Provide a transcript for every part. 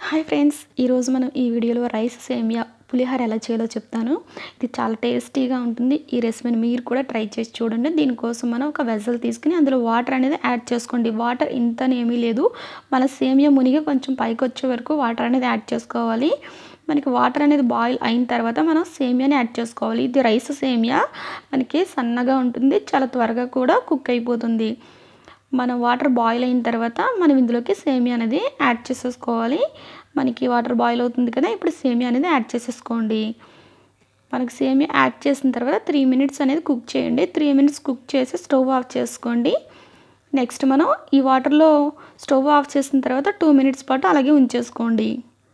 Hi friends, ఈరోజు మనం ఈ వీడియోలో రైస్ సేమియా పులిహోర ఎలా చేయాలో చెప్తాను. ఇది చాలా టేస్టీగా ఉంటుంది. ఈ రెసిపీని మీరు కూడా ట్రై చేసి చూడండి. దీనికోసం మనం ఒక వెసల్ తీసుకుని అందులో వాటర్ అనేది యాడ్ చేసుకోండి. వాటర్ ఇంతనేమీ లేదు, మన సేమియా మునిగి కొంచెం పైకి వచ్చే వరకు వాటర్ అనేది యాడ్ చేసుకోవాలి. మనకి వాటర్ అనేది బాయిల్ అయిన తర్వాత మనం సేమియాని యాడ్ చేసుకోవాలి. ఇది రైస్ సేమియా, మనకి సన్నగా ఉంటుంది, చాలా త్వరగా కూడా కుక్ అయిపోతుంది. మనం వాటర్ బాయిల్ అయిన తర్వాత మనం ఇందులోకి సేమియా అనేది యాడ్ చేసేసుకోవాలి. మనకి వాటర్ బాయిల్ అవుతుంది కదా, ఇప్పుడు సేమియా అనేది యాడ్ చేసేసుకోండి. మనకి సేమియా యాడ్ చేసిన తర్వాత 3 మినిట్స్ అనేది కుక్ చేయండి. 3 మినిట్స్ కుక్ చేసి స్టవ్ ఆఫ్ చేసుకోండి. నెక్స్ట్ మనం ఈ వాటర్లో స్టవ్ ఆఫ్ చేసిన తర్వాత 2 మినిట్స్ పాటు అలాగే ఉంచేసుకోండి.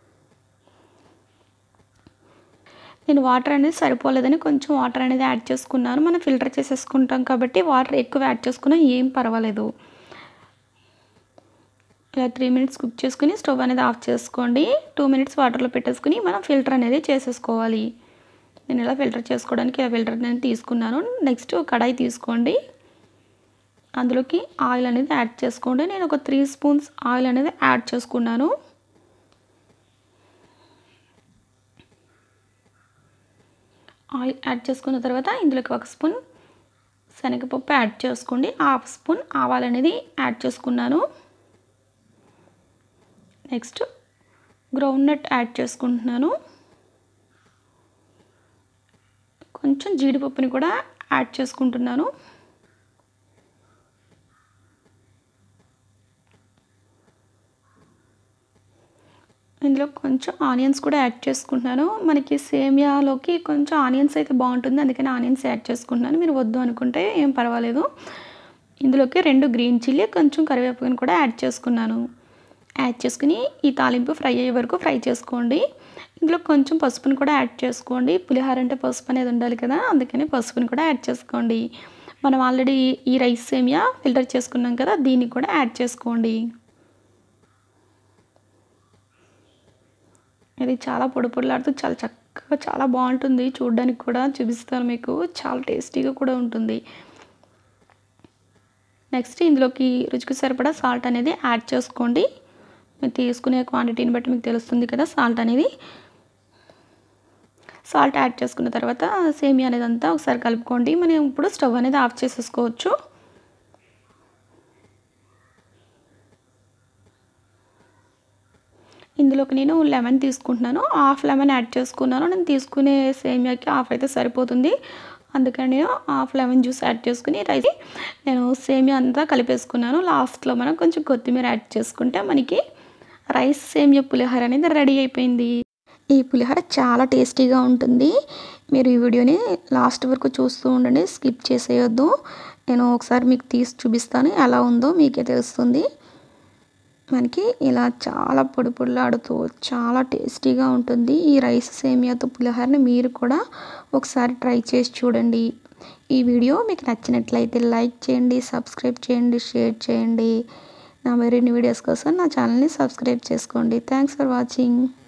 నేను వాటర్ అనేది సరిపోలేదని కొంచెం వాటర్ అనేది యాడ్ చేసుకున్నాను. మనం ఫిల్టర్ చేసేసుకుంటాం కాబట్టి వాటర్ ఎక్కువ యాడ్ చేసుకున్నా ఏం పర్వాలేదు. ఇలా 3 మినిట్స్ కుక్ చేసుకుని స్టవ్ అనేది ఆఫ్ చేసుకోండి. 2 మినిట్స్ వాటర్లో పెట్టేసుకుని మనం ఫిల్టర్ అనేది చేసేసుకోవాలి. నేను ఇలా ఫిల్టర్ చేసుకోవడానికి ఇలా ఫిల్టర్ అనేది తీసుకున్నాను. నెక్స్ట్ కడాయి తీసుకోండి, అందులోకి ఆయిల్ అనేది యాడ్ చేసుకోండి. నేను ఒక 3 స్పూన్స్ ఆయిల్ అనేది యాడ్ చేసుకున్నాను. ఆయిల్ యాడ్ చేసుకున్న తర్వాత ఇందులోకి 1 స్పూన్ శనగపప్పు యాడ్ చేసుకోండి. 1/2 స్పూన్ ఆవాలు అనేది యాడ్ చేసుకున్నాను. నెక్స్ట్ గ్రౌండ్ నట్ యాడ్ చేసుకుంటున్నాను. కొంచెం జీడిపప్పుని కూడా యాడ్ చేసుకుంటున్నాను. ఇందులో కొంచెం ఆనియన్స్ కూడా యాడ్ చేసుకుంటున్నాను. మనకి సేమియాలోకి కొంచెం ఆనియన్స్ అయితే బాగుంటుంది, అందుకని ఆనియన్స్ యాడ్ చేసుకుంటున్నాను. మీరు వద్దు అనుకుంటే ఏం పర్వాలేదు. ఇందులోకి 2 గ్రీన్ చిల్లీ, కొంచెం కరివేపాకుని కూడా యాడ్ చేసుకున్నాను. యాడ్ చేసుకుని ఈ తాలింపు ఫ్రై అయ్యే వరకు ఫ్రై చేసుకోండి. ఇందులో కొంచెం పసుపుని కూడా యాడ్ చేసుకోండి. పులిహోర అంటే పసుపు అనేది ఉండాలి కదా, అందుకని పసుపుని కూడా యాడ్ చేసుకోండి. మనం ఆల్రెడీ ఈ రైస్ సేమియా ఫిల్టర్ చేసుకున్నాం కదా, దీన్ని కూడా యాడ్ చేసుకోండి. ఇది చాలా పొడి పొడిలాడుతూ చాలా చక్కగా చాలా బాగుంటుంది. చూడడానికి కూడా చూపిస్తాను మీకు, చాలా టేస్టీగా కూడా ఉంటుంది. నెక్స్ట్ ఇందులోకి రుచికి సరిపడా సాల్ట్ అనేది యాడ్ చేసుకోండి. మీరు తీసుకునే క్వాంటిటీని బట్టి మీకు తెలుస్తుంది కదా సాల్ట్ అనేది. సాల్ట్ యాడ్ చేసుకున్న తర్వాత సేమియా అనేది అంతా ఒకసారి కలుపుకోండి. మనం ఇప్పుడు స్టవ్ అనేది ఆఫ్ చేసేసుకోవచ్చు. ఇందులోకి నేను లెమన్ తీసుకుంటున్నాను. హాఫ్ లెమన్ యాడ్ చేసుకున్నాను. నేను తీసుకునే సేమియాకి హాఫ్ అయితే సరిపోతుంది, అందుకని నేను హాఫ్ లెమన్ జ్యూస్ యాడ్ చేసుకుని నేను సేమియా అంతా కలిపేసుకున్నాను. లాస్ట్లో మనం కొంచెం కొత్తిమీర యాడ్ చేసుకుంటే మనకి రైస్ సేమియా పులిహోర అనేది రెడీ అయిపోయింది. ఈ పులిహోర చాలా టేస్టీగా ఉంటుంది. మీరు ఈ వీడియోని లాస్ట్ వరకు చూస్తూ ఉండండి, స్కిప్ చేసేయొద్దు. నేను ఒకసారి మీకు తీసి చూపిస్తాను, ఎలా ఉందో మీకే తెలుస్తుంది. మనకి ఇలా చాలా పొడి పొడిలాడుతూ చాలా టేస్టీగా ఉంటుంది. ఈ రైస్ సేమియాతో పులిహోరని మీరు కూడా ఒకసారి ట్రై చేసి చూడండి. ఈ వీడియో మీకు నచ్చినట్లయితే లైక్ చేయండి, సబ్స్క్రైబ్ చేయండి, షేర్ చేయండి. నా మరిన్ని వీడియోస్ కోసం నా ఛానల్ని సబ్స్క్రైబ్ చేసుకోండి. Thanks for watching.